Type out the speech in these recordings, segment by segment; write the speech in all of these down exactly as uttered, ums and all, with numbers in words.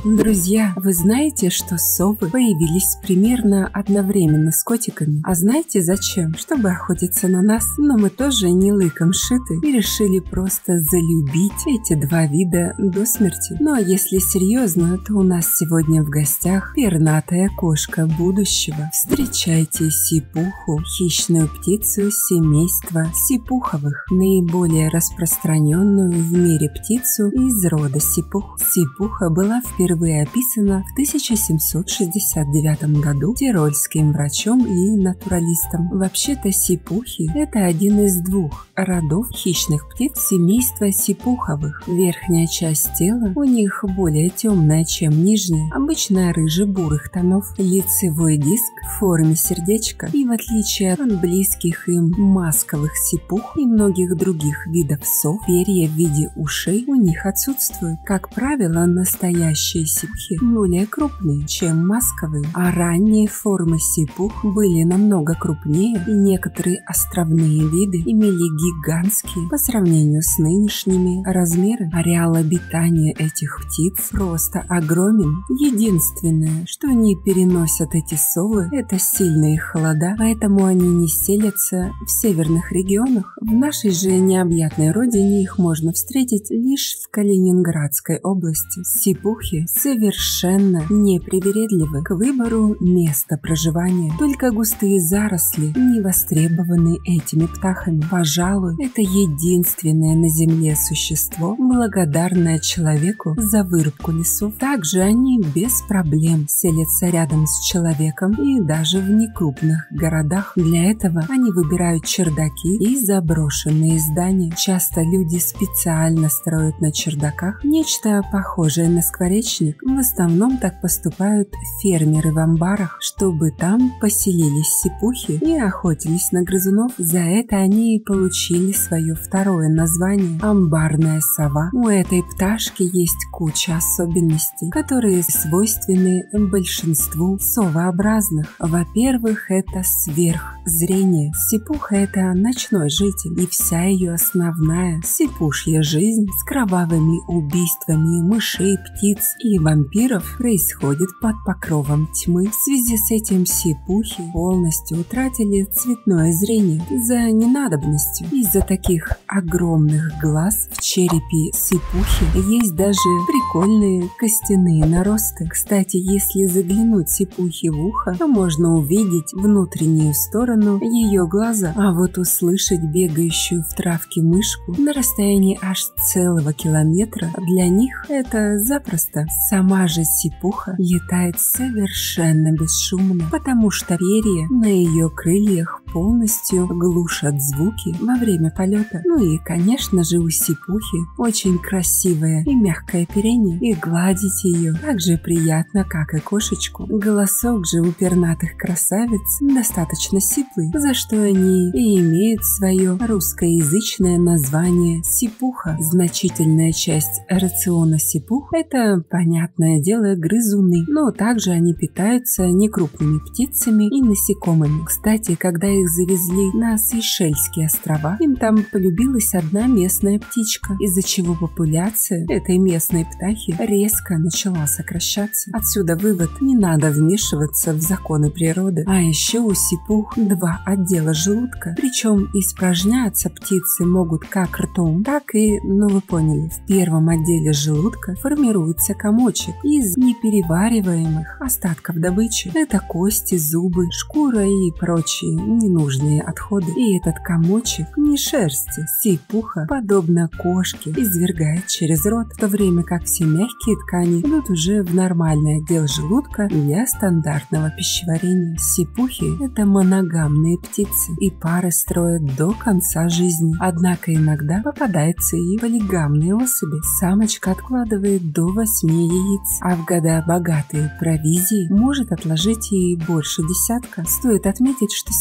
Друзья, вы знаете, что совы появились примерно одновременно с котиками? А знаете зачем? Чтобы охотиться на нас. Но мы тоже не лыком шиты и решили просто залюбить эти два вида до смерти. Ну а если серьезно, то у нас сегодня в гостях пернатая кошка будущего. Встречайте сипуху, хищную птицу семейства сипуховых, наиболее распространенную в мире птицу из рода сипух. Сипуха была впервые впервые описана в тысяча семьсот шестьдесят девятом году тирольским врачом и натуралистом. Вообще-то сипухи – это один из двух родов хищных птиц семейства сипуховых. Верхняя часть тела у них более темная, чем нижняя, обычно рыже-бурых тонов, лицевой диск в форме сердечка, и в отличие от близких им масковых сипух и многих других видов сов, перья в виде ушей у них отсутствуют. Как правило, настоящие сипухи более крупные, чем масковые, а ранние формы сипух были намного крупнее, и некоторые островные виды имели гигантские по сравнению с нынешними размеры. Ареал обитания этих птиц просто огромен. Единственное, что не переносят эти совы, это сильные холода, поэтому они не селятся в северных регионах. В нашей же необъятной родине их можно встретить лишь в Калининградской области. Сипухи совершенно непривередливы к выбору места проживания. Только густые заросли не востребованы этими птахами. Пожалуй, это единственное на земле существо, благодарное человеку за вырубку лесов. Также они без проблем селятся рядом с человеком и даже в некрупных городах. Для этого они выбирают чердаки и заброшенные здания. Часто люди специально строят на чердаках нечто похожее на скворечник. В основном так поступают фермеры в амбарах, чтобы там поселились сипухи и охотились на грызунов. За это они и получили свое второе название – амбарная сова. У этой пташки есть куча особенностей, которые свойственны большинству совообразных. Во-первых, это сверхзрение. Сипуха – это ночной житель, и вся ее основная сипушья жизнь с кровавыми убийствами мышей, птиц и вампиров происходит под покровом тьмы. В связи с этим сипухи полностью утратили цветное зрение за ненадобностью. Из-за таких огромных глаз в черепе сипухи есть даже прикольные костяные наросты. Кстати, если заглянуть сипухе в ухо, то можно увидеть внутреннюю сторону ее глаза, а вот услышать бегающую в травке мышку на расстоянии аж целого километра для них это запросто. Сама же сипуха летает совершенно бесшумно, потому что перья на ее крыльях полностью глушат звуки во время полета. Ну и, конечно же, у сипухи очень красивое и мягкое оперение, и гладить ее так же приятно, как и кошечку. Голосок же у пернатых красавиц достаточно сиплый, за что они и имеют свое русскоязычное название сипуха. Значительная часть рациона сипух – это, понятное дело, грызуны, но также они питаются некрупными птицами и насекомыми. Кстати, когда их завезли на Сейшельские острова, им там полюбилась одна местная птичка, из-за чего популяция этой местной птахи резко начала сокращаться. Отсюда вывод: не надо вмешиваться в законы природы. А еще у сипух два отдела желудка, причем испражняться птицы могут как ртом, так и, ну вы поняли, в первом отделе желудка формируется комочек из неперевариваемых остатков добычи. Это кости, зубы, шкура и прочие ненужные отходы. И этот комочек не шерсти. Сипуха, подобно кошке, извергает через рот, в то время как все мягкие ткани идут уже в нормальный отдел желудка для стандартного пищеварения. Сипухи – это моногамные птицы, и пары строят до конца жизни. Однако иногда попадаются и полигамные особи. Самочка откладывает до восьми яиц, а в года богатые провизией может отложить и больше десятка. Стоит отметить, что сипухи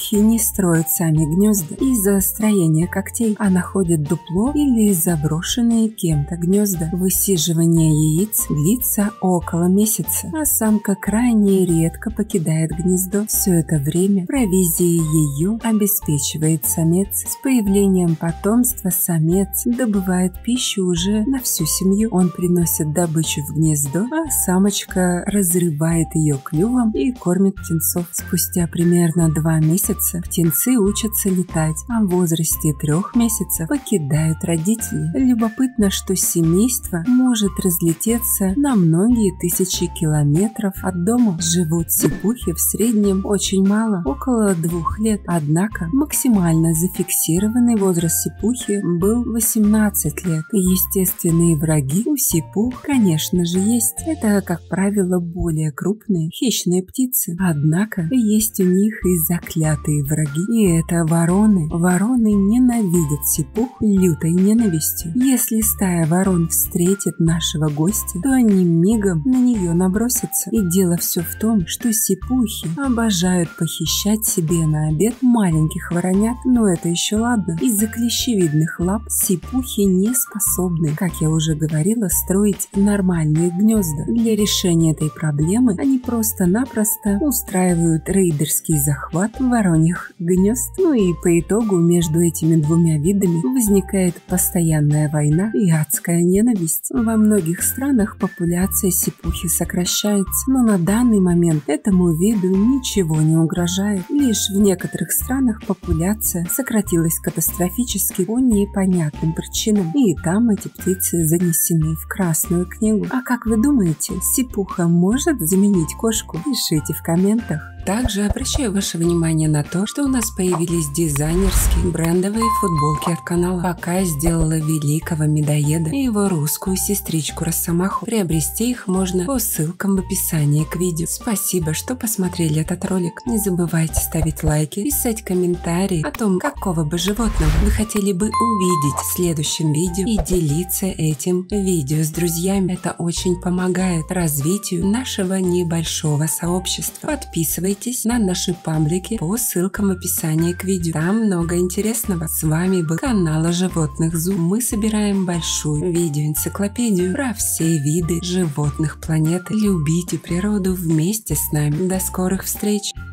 Сипухи не строят сами гнезда из-за строения когтей, а находят дупло или заброшенные кем-то гнезда. Высиживание яиц длится около месяца, а самка крайне редко покидает гнездо. Все это время провизией ее обеспечивает самец. С появлением потомства самец добывает пищу уже на всю семью. Он приносит добычу в гнездо, а самочка разрывает ее клювом и кормит птенцов. Спустя примерно два месяца птенцы учатся летать, а в возрасте трех месяцев покидают родителей. Любопытно, что семейство может разлететься на многие тысячи километров от дома. Живут сипухи в среднем очень мало, около двух лет. Однако максимально зафиксированный возраст сипухи был восемнадцать лет. Естественные враги у сипух, конечно же, есть. Это, как правило, более крупные хищные птицы. Однако есть у них и заклятые враги. И это вороны. Вороны ненавидят сипух лютой ненавистью. Если стая ворон встретит нашего гостя, то они мигом на нее набросятся. И дело все в том, что сипухи обожают похищать себе на обед маленьких воронят. Но это еще ладно. Из-за клещевидных лап сипухи не способны, как я уже говорила, строить нормальные гнезда. Для решения этой проблемы они просто-напросто устраивают рейдерский захват вороньих гнезд. Ну и по итогу между этими двумя видами возникает постоянная война и адская ненависть. Во многих странах популяция сипухи сокращается, но на данный момент этому виду ничего не угрожает. Лишь в некоторых странах популяция сократилась катастрофически по непонятным причинам, и там эти птицы занесены в Красную книгу. А как вы думаете, сипуха может заменить кошку? Пишите в комментах. Также обращаю ваше внимание на то, что у нас появились дизайнерские брендовые футболки от канала. Пока я сделала великого медоеда и его русскую сестричку Росомаху. Приобрести их можно по ссылкам в описании к видео. Спасибо, что посмотрели этот ролик. Не забывайте ставить лайки, писать комментарии о том, какого бы животного вы хотели бы увидеть в следующем видео, и делиться этим видео с друзьями. Это очень помогает развитию нашего небольшого сообщества. Подписывайтесь на наши паблики по ссылкам в описании к видео. Там много интересного. С вами был канал о животных Зум. Мы собираем большую видеоэнциклопедию про все виды животных планеты. Любите природу вместе с нами. До скорых встреч!